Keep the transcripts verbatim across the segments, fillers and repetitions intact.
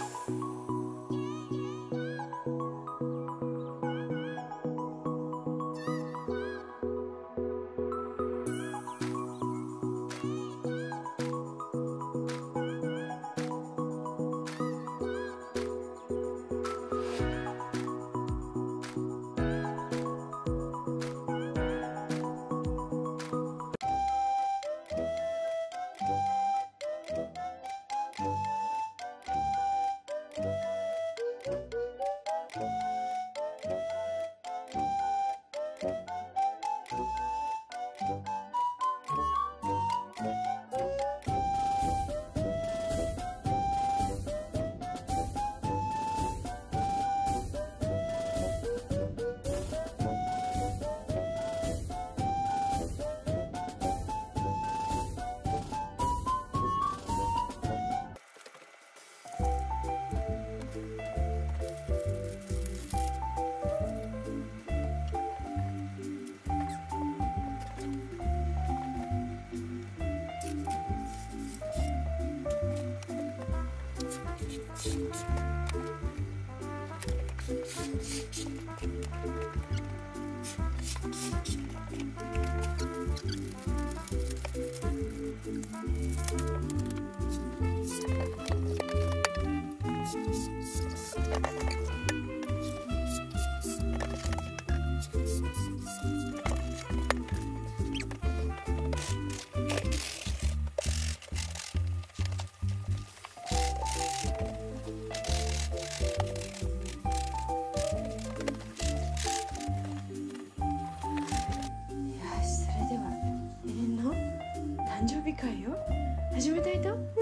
誕生日会を始めたいと思います。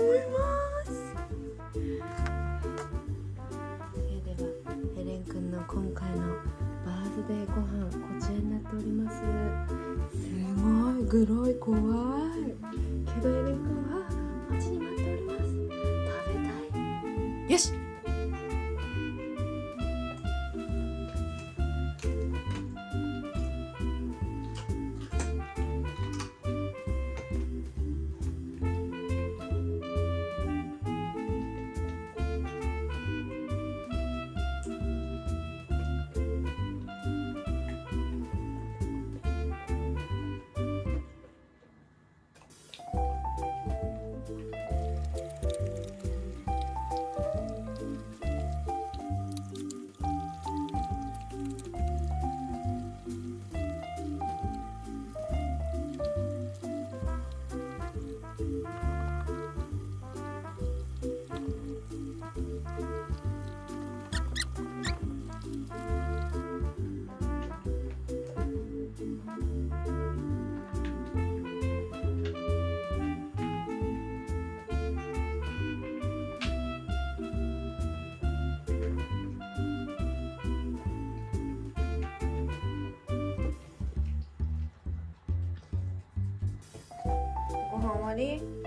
それではヘレン君の今回のバースデーご飯こちらになっております。すごいグロい怖いけどヘレン君は待ちに待っております。食べたい。よし、ご飯終わり。